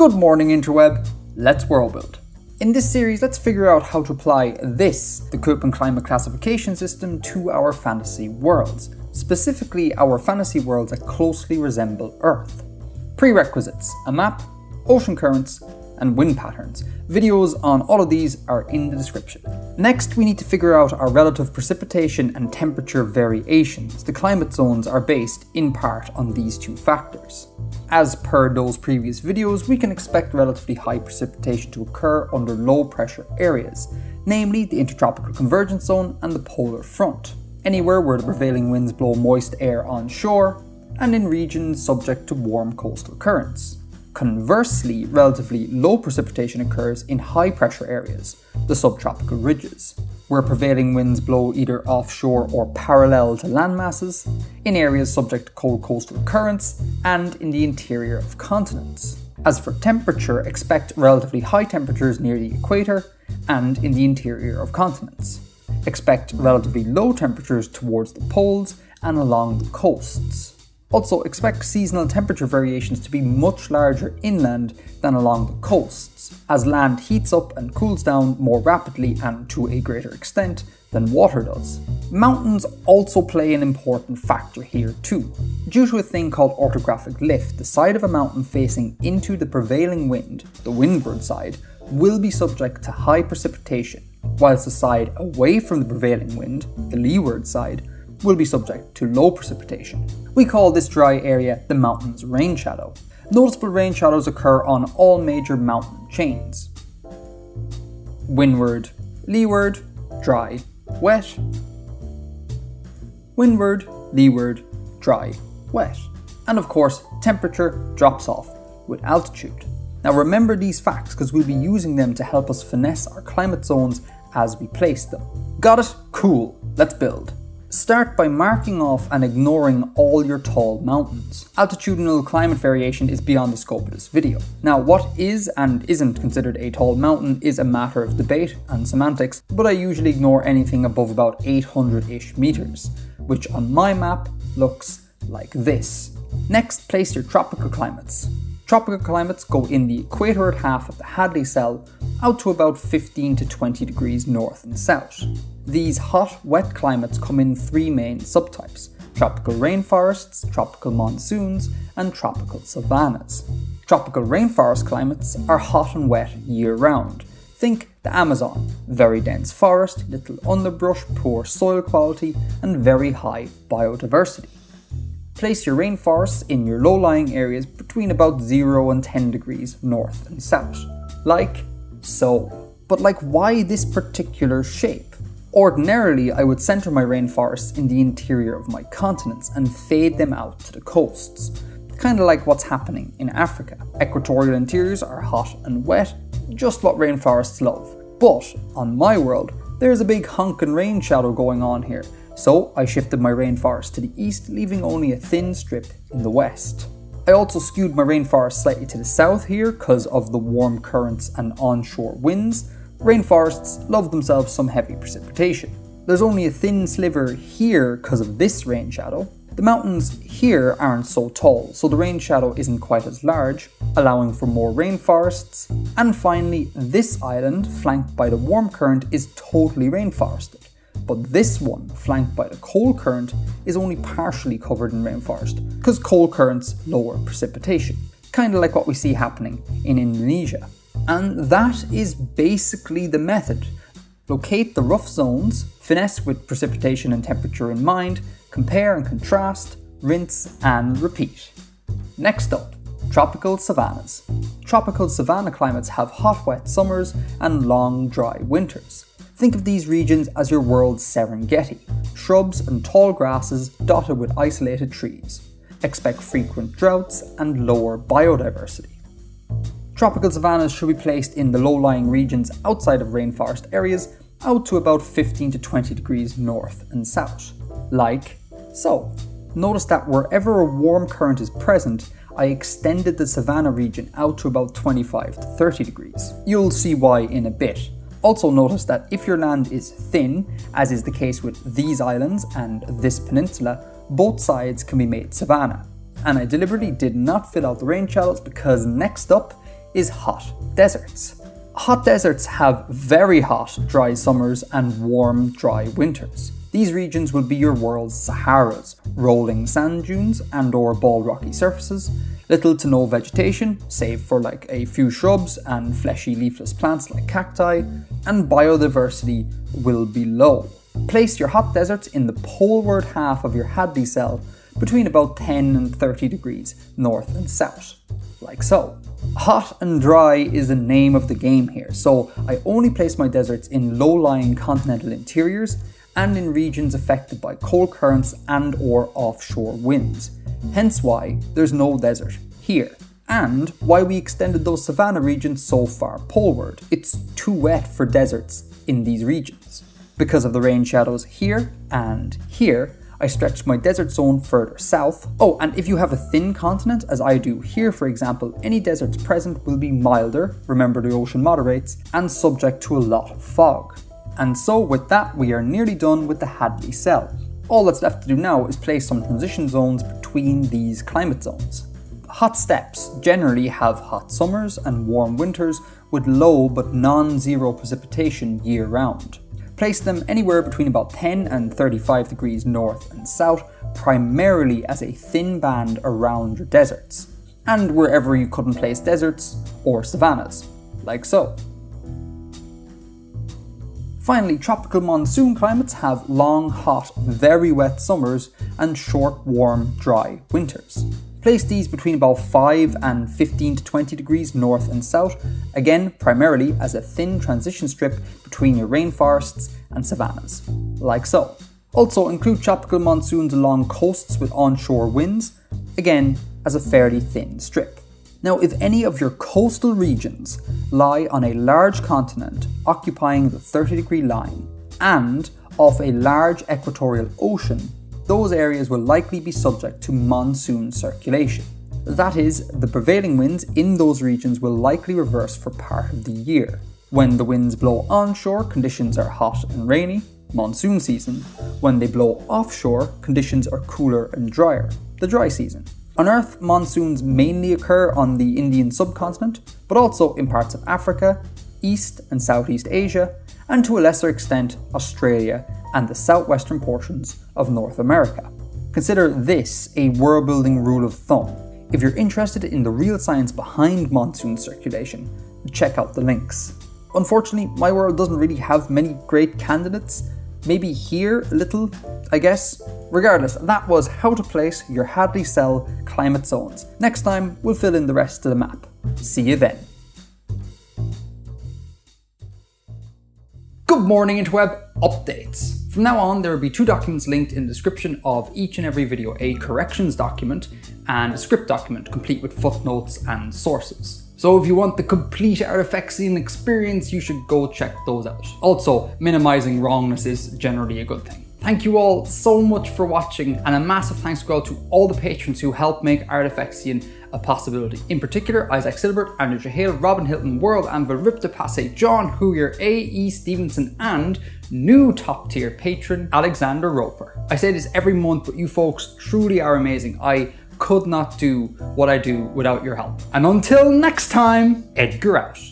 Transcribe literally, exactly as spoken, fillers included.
Good morning, INTERWEB. Let's world build. In this series, let's figure out how to apply this, the Köppen climate classification system, to our fantasy worlds. Specifically, our fantasy worlds that closely resemble Earth. Prerequisites: a map, ocean currents, and wind patterns. Videos on all of these are in the description. Next, we need to figure out our relative precipitation and temperature variations. The climate zones are based in part on these two factors. As per those previous videos, we can expect relatively high precipitation to occur under low pressure areas, namely the intertropical convergence zone and the polar front, anywhere where the prevailing winds blow moist air onshore, and in regions subject to warm coastal currents. Conversely, relatively low precipitation occurs in high pressure areas, the subtropical ridges, where prevailing winds blow either offshore or parallel to land masses, in areas subject to cold coastal currents, and in the interior of continents. As for temperature, expect relatively high temperatures near the equator and in the interior of continents. Expect relatively low temperatures towards the poles and along the coasts. Also, expect seasonal temperature variations to be much larger inland than along the coasts, as land heats up and cools down more rapidly and to a greater extent than water does. Mountains also play an important factor here too. Due to a thing called orographic lift, the side of a mountain facing into the prevailing wind, the windward side, will be subject to high precipitation, whilst the side away from the prevailing wind, the leeward side, will be subject to low precipitation. We call this dry area the mountain's rain shadow. Noticeable rain shadows occur on all major mountain chains. Windward, leeward, dry, wet. Windward, leeward, dry, wet. And of course, temperature drops off with altitude. Now remember these facts because we'll be using them to help us finesse our climate zones as we place them. Got it? Cool. Let's build. Start by marking off and ignoring all your tall mountains. Altitudinal climate variation is beyond the scope of this video. Now, what is and isn't considered a tall mountain is a matter of debate and semantics, but I usually ignore anything above about eight hundred-ish meters, which on my map looks like this. Next, place your tropical climates. Tropical climates go in the equatorward half of the Hadley cell out to about fifteen to twenty degrees north and south. These hot, wet climates come in three main subtypes: tropical rainforests, tropical monsoons, and tropical savannas. Tropical rainforest climates are hot and wet year-round. Think the Amazon: very dense forest, little underbrush, poor soil quality, and very high biodiversity. Place your rainforests in your low-lying areas between about zero and ten degrees north and south, like so. But like, why this particular shape? Ordinarily, I would center my rainforests in the interior of my continents and fade them out to the coasts, kind of like what's happening in Africa. Equatorial interiors are hot and wet, just what rainforests love. But on my world, there's a big honkin' rain shadow going on here, so I shifted my rainforest to the east, leaving only a thin strip in the west. I also skewed my rainforest slightly to the south here because of the warm currents and onshore winds. Rainforests love themselves some heavy precipitation. There's only a thin sliver here because of this rain shadow. The mountains here aren't so tall, so the rain shadow isn't quite as large, allowing for more rainforests. And finally, this island, flanked by the warm current, is totally rainforested. But this one, flanked by the cold current, is only partially covered in rainforest, because cold currents lower precipitation, kind of like what we see happening in Indonesia. And that is basically the method. Locate the rough zones, finesse with precipitation and temperature in mind, compare and contrast, rinse and repeat. Next up, tropical savannas. Tropical savanna climates have hot, wet summers and long, dry winters. Think of these regions as your world's Serengeti, shrubs and tall grasses dotted with isolated trees. Expect frequent droughts and lower biodiversity. Tropical savannas should be placed in the low-lying regions outside of rainforest areas out to about fifteen to twenty degrees north and south, like so. Notice that wherever a warm current is present, I extended the savanna region out to about twenty-five to thirty degrees. You'll see why in a bit. Also notice that if your land is thin, as is the case with these islands and this peninsula, both sides can be made savanna. And I deliberately did not fill out the rain shadows because next up is hot deserts. Hot deserts have very hot, dry summers and warm, dry winters. These regions will be your world's Saharas, rolling sand dunes and or bald rocky surfaces, little to no vegetation, save for like a few shrubs and fleshy leafless plants like cacti, and biodiversity will be low. Place your hot deserts in the poleward half of your Hadley cell between about ten and thirty degrees north and south, like so. Hot and dry is the name of the game here, so I only place my deserts in low-lying continental interiors and in regions affected by cold currents and or offshore winds. Hence why there's no desert here, and why we extended those savanna regions so far poleward. It's too wet for deserts in these regions. Because of the rain shadows here and here, I stretched my desert zone further south. Oh, and if you have a thin continent, as I do here for example, any deserts present will be milder, remember the ocean moderates, and subject to a lot of fog. And so with that, we are nearly done with the Hadley cell. All that's left to do now is place some transition zones between these climate zones. Hot steppes generally have hot summers and warm winters with low but non-zero precipitation year round. Place them anywhere between about ten and thirty-five degrees north and south, primarily as a thin band around your deserts, and wherever you couldn't place deserts or savannas, like so. Finally, tropical monsoon climates have long, hot, very wet summers and short, warm, dry winters. Place these between about five and fifteen to twenty degrees north and south, again primarily as a thin transition strip between your rainforests and savannas, like so. Also include tropical monsoons along coasts with onshore winds, again as a fairly thin strip. Now if any of your coastal regions lie on a large continent occupying the thirty degree line and off a large equatorial ocean, those areas will likely be subject to monsoon circulation. That is, the prevailing winds in those regions will likely reverse for part of the year. When the winds blow onshore, conditions are hot and rainy, monsoon season. When they blow offshore, conditions are cooler and drier, the dry season. On Earth, monsoons mainly occur on the Indian subcontinent, but also in parts of Africa, East and Southeast Asia, and to a lesser extent Australia and the southwestern portions of North America. Consider this a world building rule of thumb. If you're interested in the real science behind monsoon circulation, check out the links. Unfortunately, my world doesn't really have many great candidates. Maybe here a little, I guess. Regardless, that was how to place your Hadley cell climate zones. Next time, we'll fill in the rest of the map. See you then. Good morning, INTERWEB updates. From now on, there will be two documents linked in the description of each and every video, a corrections document and a script document complete with footnotes and sources. So if you want the complete Artifexian experience, you should go check those out. Also, minimizing wrongness is generally a good thing. Thank you all so much for watching, and a massive thanks go out to all the patrons who helped make Artifexian a possibility. In particular, Isaac Silbert, Andrew Chehayl, Robin Hilton, World, Anvil, Ripta Pasay, John, Hooyer, A E Stephenson, and new top tier patron, Alexander Roper. I say this every month, but you folks truly are amazing. I could not do what I do without your help. And until next time, Edgar out.